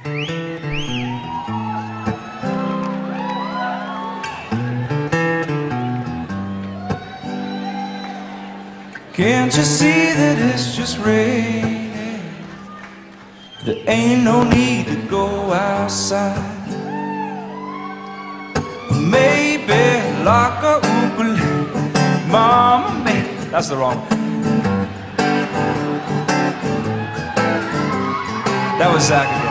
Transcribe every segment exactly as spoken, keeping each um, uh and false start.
Can't you see that it's just raining? There ain't no need to go outside. Maybe like a ukulele, mama made. That's the wrong one. That was Zach again.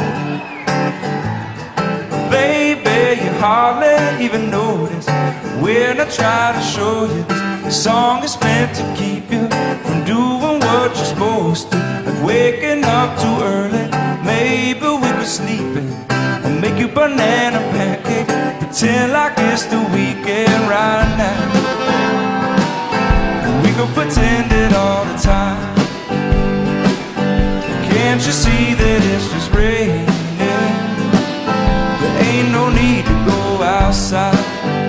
Baby, you hardly even notice when I try to show you this. The song is meant to keep you from doing what you're supposed to, like waking up too early. Maybe we could sleep in or make you banana pancake. Pretend like it's the weekend right now. We could pretend it all the time. Can't you see that it's just raining? There ain't no need to go outside.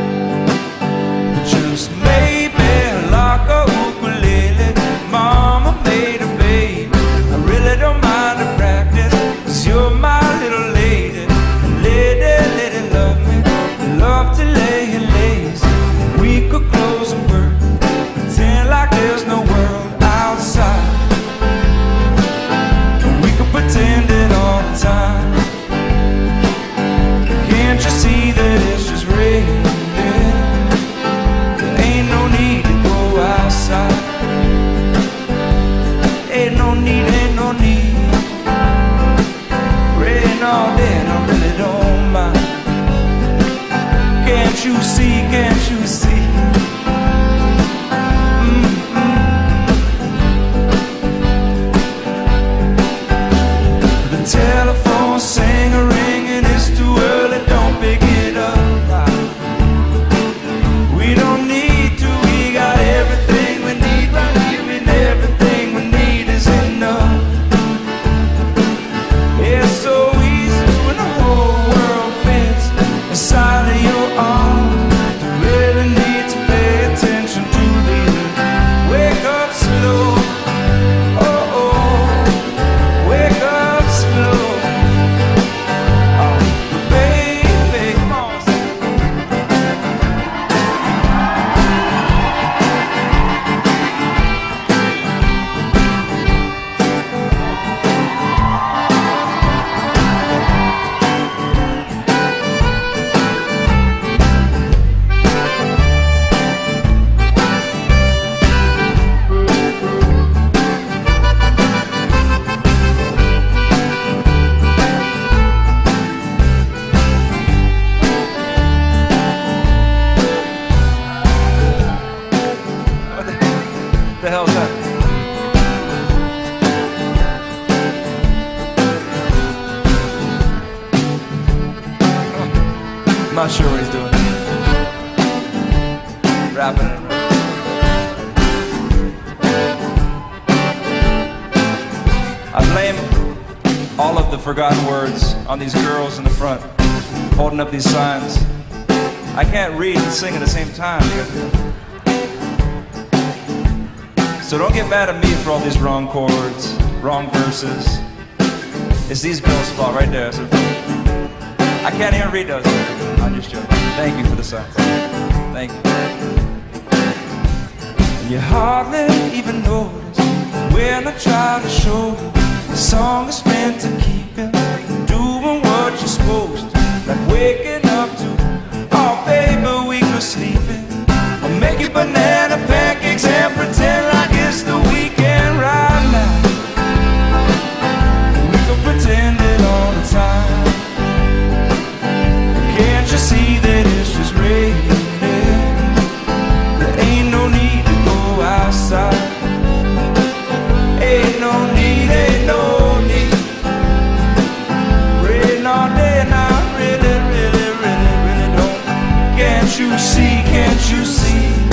Just maybe like a ukulele, mama made a baby. I really don't mind the practice, 'cause you're my little lady. Lady, lady, love me, love to lay you lazy. We could close and work, pretend like there's no world outside. We could pretend it all the time. Can't you see that it's just raining? Ain't no need, ain't no need. Rain all day and I really don't mind. Can't you see, can't you see? Mm-hmm. The telephone sang a ring and it's too early, don't pick it up. We don't need to, we got everything we need right here. Everything we need is enough. It's so easy when the whole world fits inside of your arms. You really need to pay attention to these. Wake up slow, oh oh, wake up slow. Oh, baby, come on. What the hell's that? I'm not sure what he's doing. Rapping it. I blame all of the forgotten words on these girls in the front, holding up these signs. I can't read and sing at the same time. So don't get mad at me for all these wrong chords, wrong verses. It's these girls' fault right there. So I can't even read those. I'm just joking. Thank you for the signs. Thank you. And you hardly even notice when I try to show you the song is meant to keep you doing what you're supposed to, like waking up to, oh baby, we could sleep in or make you banana pancakes and pretend like it's the weekend right now. We could pretend it all the time. Can't you see that it's just raining? There ain't no need to go outside. Ain't no need, ain't no need. Rain all day and I really, really, really, really don't. Can't you see, can't you see?